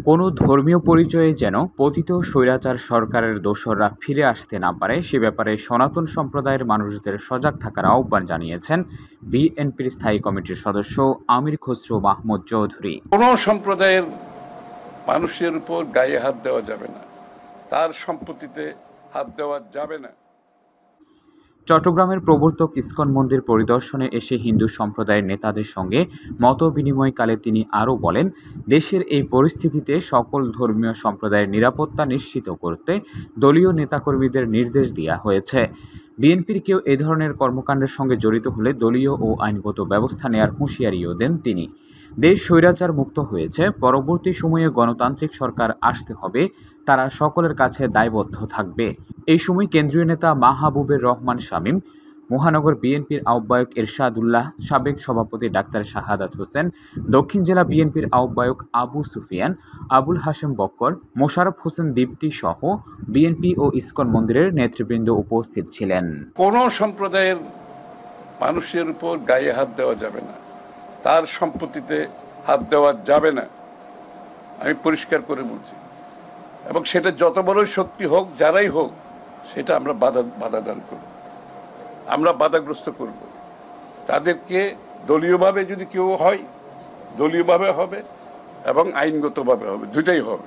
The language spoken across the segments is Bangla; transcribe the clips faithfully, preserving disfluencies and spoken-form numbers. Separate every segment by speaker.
Speaker 1: কোনো ধর্মীয় পরিচয়ে যেন পতিত স্বৈরাচার সরকারের দোসররা ফিরে আসতে না পারে সে ব্যাপারে সনাতন সম্প্রদায়ের মানুষদের সজাগ থাকার আহ্বান জানিয়েছেন বিএনপির স্থায়ী কমিটির সদস্য আমির খসরু মাহমুদ চৌধুরী।
Speaker 2: কোনো সম্প্রদায়ের মানুষের উপর গায়ে হাত দেওয়া যাবে না, তার সম্পত্তিতে হাত দেওয়া যাবে না।
Speaker 1: চট্টগ্রামের প্রবর্তক ইসকন মন্দির পরিদর্শনে এসে হিন্দু সম্প্রদায়ের নেতাদের সঙ্গে মত বিনিময়কালে তিনি আরও বলেন, দেশের এই পরিস্থিতিতে সকল ধর্মীয় সম্প্রদায়ের নিরাপত্তা নিশ্চিত করতে দলীয় নেতাকর্মীদের নির্দেশ দেওয়া হয়েছে। বিএনপির কেউ এ ধরনের কর্মকাণ্ডের সঙ্গে জড়িত হলে দলীয় ও আইনগত ব্যবস্থা নেয়ার হুঁশিয়ারিও দেন তিনি। দেশ স্বৈরাচার মুক্ত হয়েছে, পরবর্তী সময়ে গণতান্ত্রিক সরকার আসতে হবে, তারা সকলের কাছে দায়বদ্ধ থাকবে। এই সময় কেন্দ্রীয় নেতা মাহবুবুর রহমান শামীম, মহানগর বিএনপির আহ্বায়ক এরশাদুল্লাহ, সাবেক সভাপতি ডাক্তার শাহাদাত হোসেন, দক্ষিণ জেলা বিএনপির আহ্বায়ক আবু সুফিয়ান, আবুল হাশেম বক্কর, মোশাররফ হোসেন দীপ্তি সহ বিএনপি ও ইসকন মন্দিরের নেতৃবৃন্দ উপস্থিত ছিলেন।
Speaker 2: কোনো সম্প্রদায়ের মানুষের উপর গায়ে হাত দেওয়া যাবে না, তার সম্পত্তিতে হাত দেওয়া যাবে না, আমি পরিষ্কার করে বলছি। এবং সেটা যত বড়ই শক্তি হোক, যারাই হোক, সেটা আমরা বাধা বাধা দান করব, আমরা বাধাগ্রস্ত করব। তাদেরকে দলীয়ভাবে যদি কেউ হয়, দলীয়ভাবে হবে এবং আইনগতভাবে হবে, দুটাই হবে।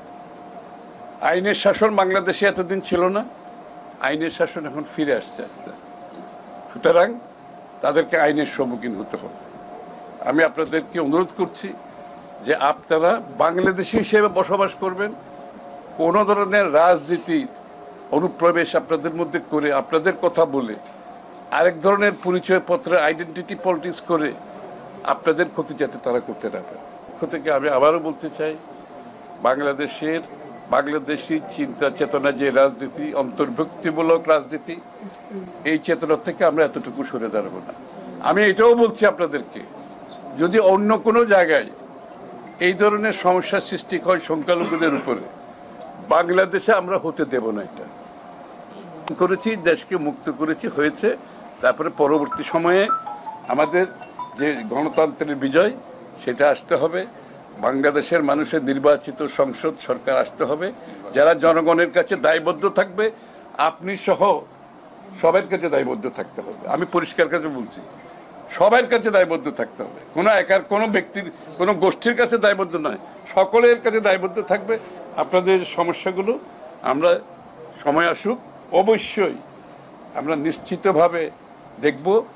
Speaker 2: আইনের শাসন বাংলাদেশে এতদিন ছিল না, আইনের শাসন এখন ফিরে আসছে আস্তে আস্তে। সুতরাং তাদেরকে আইনের সম্মুখীন হতে হবে। আমি আপনাদেরকে অনুরোধ করছি যে আপনারা বাংলাদেশি হিসেবে বসবাস করবেন, কোনো ধরনের রাজনীতির অনুপ্রবেশ আপনাদের মধ্যে করে, আপনাদের কথা বলে, আরেক ধরনের পরিচয়পত্র আইডেন্টিটি পলিটিক্স করে আপনাদের ক্ষতি যাতে তারা করতে না পারে। পক্ষ থেকে আমি আবারও বলতে চাই, বাংলাদেশের বাংলাদেশি চিন্তা চেতনা যে রাজনীতি, অন্তর্ভুক্তিমূলক রাজনীতি, এই চেতনা থেকে আমরা এতটুকু সরে দাঁড়াবো না। আমি এটাও বলছি আপনাদেরকে, যদি অন্য কোনো জায়গায় এই ধরনের সমস্যার সৃষ্টি হয় সংখ্যালঘুদের উপরে, বাংলাদেশে আমরা হতে দেব না। এটা করেছি, দেশকে মুক্ত করেছি, হয়েছে। তারপরে পরবর্তী সময়ে আমাদের যে গণতন্ত্রের বিজয়, সেটা আসতে হবে। বাংলাদেশের মানুষের নির্বাচিত সংসদ সরকার আসতে হবে, যারা জনগণের কাছে দায়বদ্ধ থাকবে। আপনি সহ সবার কাছে দায়বদ্ধ থাকতে হবে। আমি পরিষ্কার কাছে বলছি, সবার কাছে দায়বদ্ধ থাকতে হবে, কোনো একার কোনো ব্যক্তির কোনো গোষ্ঠীর কাছে দায়বদ্ধ নয়, সকলের কাছে দায়বদ্ধ থাকবে। আপনাদের সমস্যাগুলো আমরা সময় আসুক, অবশ্যই আমরা নিশ্চিতভাবে দেখব।